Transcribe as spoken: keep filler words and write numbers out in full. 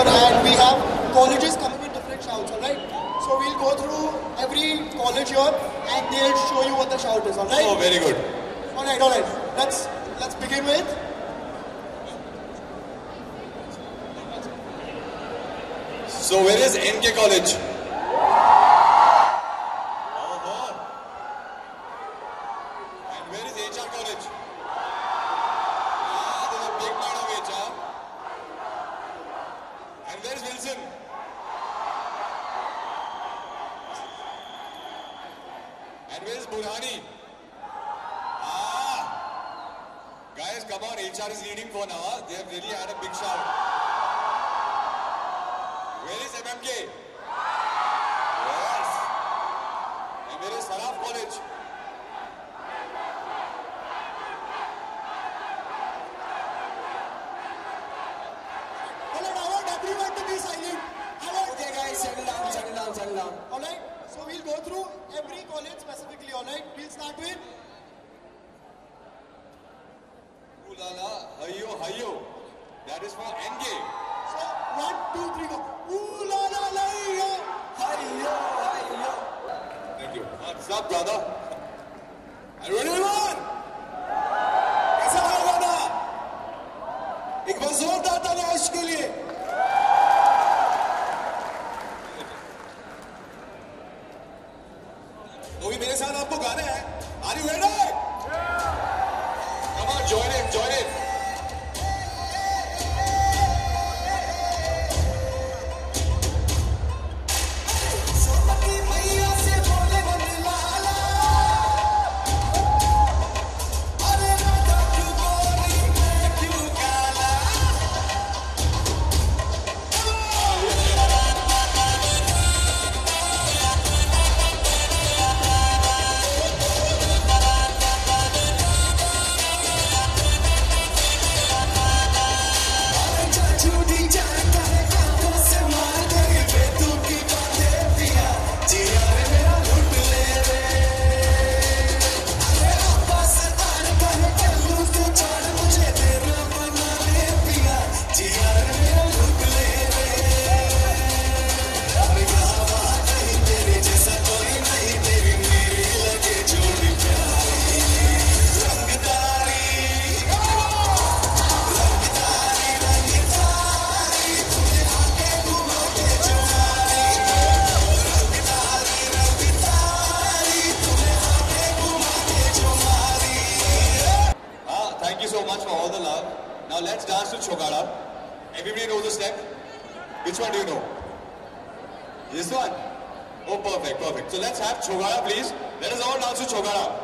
here, and we have colleges coming with different shouts, alright? So we'll go through every college here, and they'll show you what the shout is, alright? Oh, very good. Alright, alright. Let's, let's begin with... So where is N K College? Where is H R College? Ah, there's a big part of H R. And where is Wilson? And where is Burhani? Ah! Guys, come on, H R is leading for now. Huh? They have really had a big shout. Where is M M K? Yes. And where is Saraf College? Everyone to be silent. Okay guys, settle down, settle down, settle down. Alright, so we'll go through every college specifically, alright? We'll start with... Ooh la la, hayo, hayo. That is for N K. So, one, two, three, go. Ooh la la la, hayo. Hayo, hayo. Thank you. What's up, brother? Are you ready, everyone? कैसा लगा गाना? एक बार जोरदार ताली आयुष के लिए. तो भी मेरे साथ आपको गाना है. Are you ready? Come on, join in, join in. Now let's dance to Chogada. Everybody knows the step. Which one do you know? This one? Oh, perfect, perfect. So let's have Chogada, please. Let us all dance to Chogada.